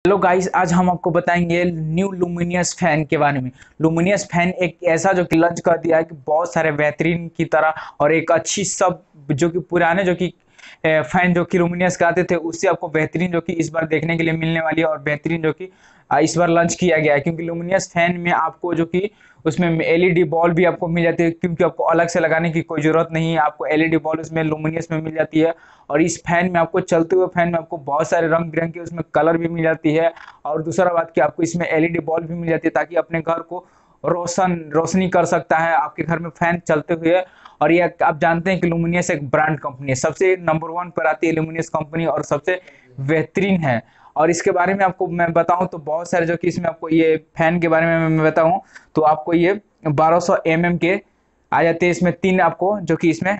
Hello guys, आज हम आपको बताएंगे न्यू लुमिनियस फैन के बारे में। लुमिनियस फैन एक ऐसा जो कि लॉन्च कर दिया है कि बहुत सारे बेहतरीन की तरह और एक अच्छी सब जो कि पुराने जो कि फैन जो कि लुमिनियस के आते थे उससे आपको बेहतरीन जो कि इस बार देखने के लिए मिलने वाली है और बेहतरीन जो कि इस बार लॉन्च किया गया है, क्योंकि लुमिनियस फैन में आपको जो कि उसमें एलईडी बॉल भी आपको मिल जाती है, क्योंकि आपको अलग से लगाने की कोई ज़रूरत नहीं है। आपको एलईडी बॉल उसमें लुमिनियस में मिल जाती है और इस फैन में आपको चलते हुए फैन में आपको बहुत सारे रंग बिरंगे उसमें कलर भी मिल जाती है। और दूसरा बात कि आपको इसमें एलईडी बॉल भी मिल जाती है ताकि अपने घर को रोशनी कर सकता है आपके घर में फैन चलते हुए। और ये आप जानते हैं कि लुमिनियस एक ब्रांड कंपनी है, सबसे नंबर वन पर आती है लुमिनियस कंपनी और सबसे बेहतरीन है। और इसके बारे में आपको मैं बताऊं तो बहुत सारे जो कि इसमें आपको ये फैन के बारे में मैं बताऊं तो आपको ये 1200 mm के आ जाते हैं। इसमें तीन आपको जो कि इसमें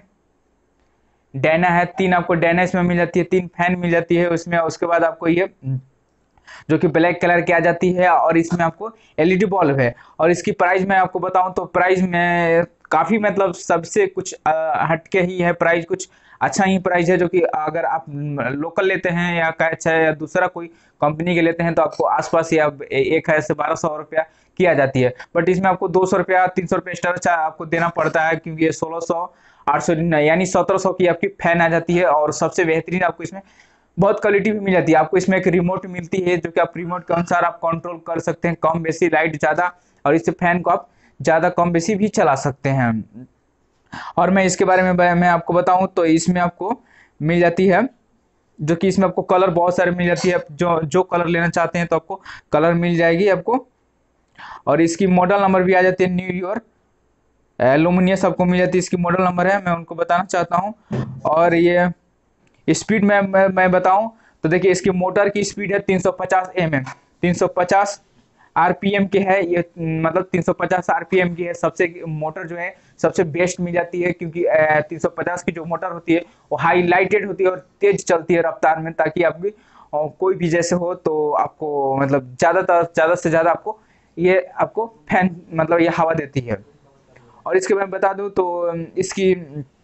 डैना है, तीन आपको डैना इसमें मिल जाती है, तीन फैन मिल जाती है उसमें। उसके बाद आपको ये जो कि ब्लैक कलर की आ जाती है और इसमें आपको एलईडी बल्ब है। और इसकी प्राइस मैं आपको बताऊं तो प्राइस में काफ़ी मतलब सबसे कुछ हटके ही है। प्राइस कुछ अच्छा ही प्राइस है, जो कि अगर आप लोकल लेते हैं या कैच है या दूसरा कोई कंपनी के लेते हैं तो आपको आसपास या 1,000 से 1,200 रुपया की आ जाती है। बट इसमें आपको 200 रुपया 300 रुपया एक्स्ट्रा आपको देना पड़ता है, क्योंकि ये 1600 800 यानी 1700 की आपकी फैन आ जाती है। और सबसे बेहतरीन आपको इसमें बहुत क्वालिटी भी मिल जाती है। आपको इसमें एक रिमोट मिलती है जो कि आप रिमोट के अनुसार आप कंट्रोल कर सकते हैं, कम बेसी लाइट ज़्यादा, और इस फैन को आप ज़्यादा कम बेसी भी चला सकते हैं। और मैं इसके बारे में मैं आपको बताऊं तो इसमें आपको मिल जाती है जो कि इसमें आपको कलर बहुत सारे मिल जाती है। आप जो जो कलर लेना चाहते हैं तो आपको कलर मिल जाएगी आपको। और इसकी मॉडल नंबर भी आ जाती है, न्यू ईयर लुमिनियस आपको मिल जाती है, इसकी मॉडल नंबर है, मैं उनको बताना चाहता हूँ। और ये स्पीड में मैं बताऊं तो देखिए इसकी मोटर की स्पीड है 350 mm, 350 आरपीएम के है ये, मतलब 350 आरपीएम की है। सबसे मोटर जो है सबसे बेस्ट मिल जाती है, क्योंकि 350 की जो मोटर होती है वो हाईलाइटेड होती है और तेज चलती है रफ्तार में, ताकि आपकी कोई भी जैसे हो तो आपको मतलब ज़्यादा से ज़्यादा आपको ये आपको फैन मतलब ये हवा देती है। और इसके मैं बता दूं तो इसकी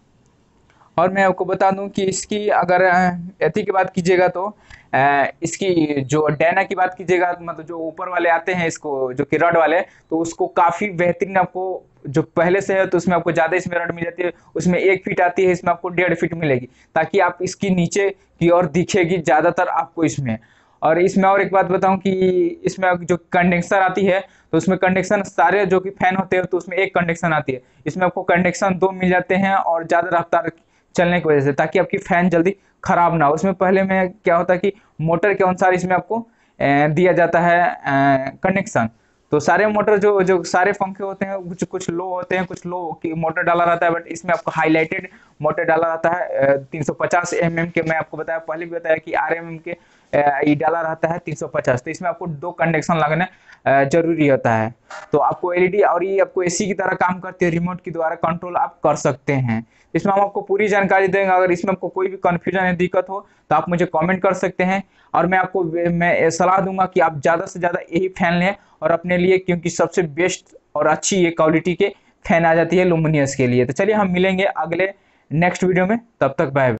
और मैं आपको बता दूं कि इसकी अगर एथी की बात कीजिएगा तो इसकी जो डैना की बात कीजिएगा, मतलब जो ऊपर वाले आते हैं इसको जो कि रड वाले, तो उसको काफ़ी बेहतरीन आपको जो पहले से है तो उसमें आपको ज़्यादा इसमें रड मिल जाती है। उसमें 1 फीट आती है, इसमें आपको 1.5 फीट मिलेगी, ताकि आप इसकी नीचे की ओर दिखेगी ज़्यादातर आपको इसमें। और इसमें और एक बात बताऊं कि इसमें जो कंडेंसर आती है तो उसमें कंडेंसर सारे जो कि फैन होते हैं तो उसमें एक कंडेंसर आती है, इसमें आपको कंडेंसर दो मिल जाते हैं और ज़्यादा रफ्तार चलने की वजह से, ताकि आपकी फैन जल्दी खराब ना हो। उसमें पहले में क्या होता है कि मोटर के अनुसार इसमें आपको दिया जाता है कनेक्शन। तो सारे मोटर जो जो सारे पंखे होते हैं कुछ कुछ लो होते हैं, कुछ लो की मोटर डाला रहता है, बट इसमें आपको हाईलाइटेड मोटर डाला रहता है 350 mm के। मैं आपको बताया पहले भी बताया कि RMM के ये डाला रहता है 350। तो इसमें आपको दो कंडक्शन लगना जरूरी होता है। तो आपको एलईडी और ये आपको एसी की तरह काम करते हैं, रिमोट के द्वारा कंट्रोल आप कर सकते हैं। इसमें हम आपको पूरी जानकारी देंगे। अगर इसमें आपको कोई भी कन्फ्यूजन या दिक्कत हो तो आप मुझे कमेंट कर सकते हैं। और मैं सलाह दूंगा कि आप ज़्यादा से ज़्यादा यही फैन लें और अपने लिए, क्योंकि सबसे बेस्ट और अच्छी ये क्वालिटी के फैन आ जाती है लुमिनियस के लिए। तो चलिए हम मिलेंगे अगले नेक्स्ट वीडियो में, तब तक बाय।